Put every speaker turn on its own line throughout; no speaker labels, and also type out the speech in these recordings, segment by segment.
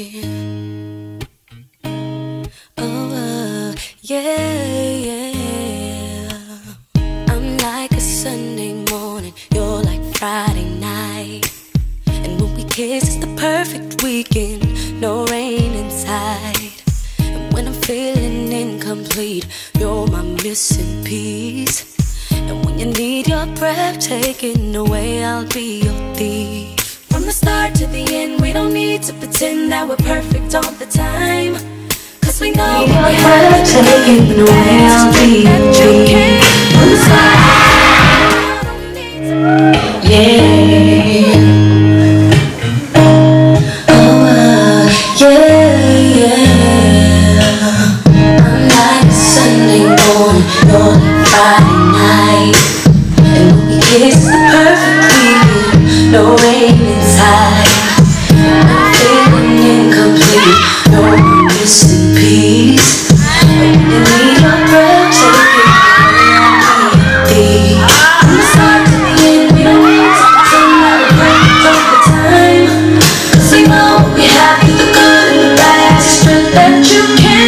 Yeah. I'm like a Sunday morning, you're like Friday night. And when we kiss, it's the perfect weekend, no rain inside. And when I'm feeling incomplete, you're my missing piece. And when you need your breath taken away, I'll be your thief. From the start to the end, we don't need to pretend that we're perfect all the time. Cause we know your breath taken away, I'll be your thief. From the start, yeah. I'm like a Sunday morning, you're like Friday night. And when we kiss, the perfect weekend, no rain inside. I'm feeling incomplete, no missing piece. And when you need your breath taken away, I'll be your thief. From the start to the end, we don't need to pretend that we're perfect all the time. Cause we know what we have, the good and the bad, the strength that you can't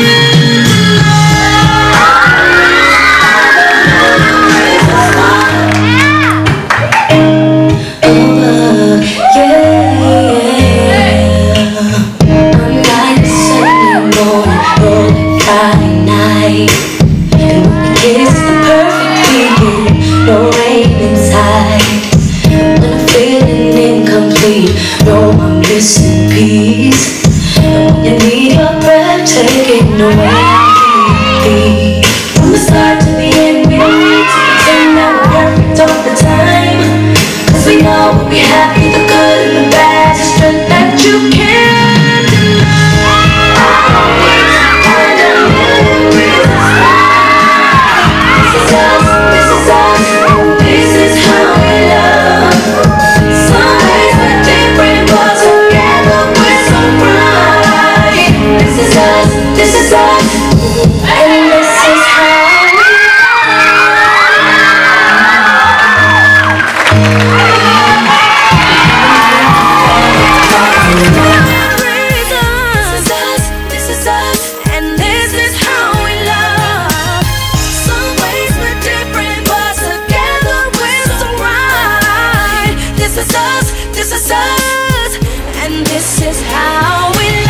And when we kiss, the perfect weekend, no rain inside. And when I'm feeling incomplete, you're my missing piece. And when you need your breath taken away, I'll be your thief. From the start to the end, we don't need to pretend that we're perfect all the time. Cause we know what we have, the good and the bad, the strength that you can't deny. This is us, and this is how we This is us, and this is how we love. Some ways we're different, but together we're so right. This is us, and this is how we love.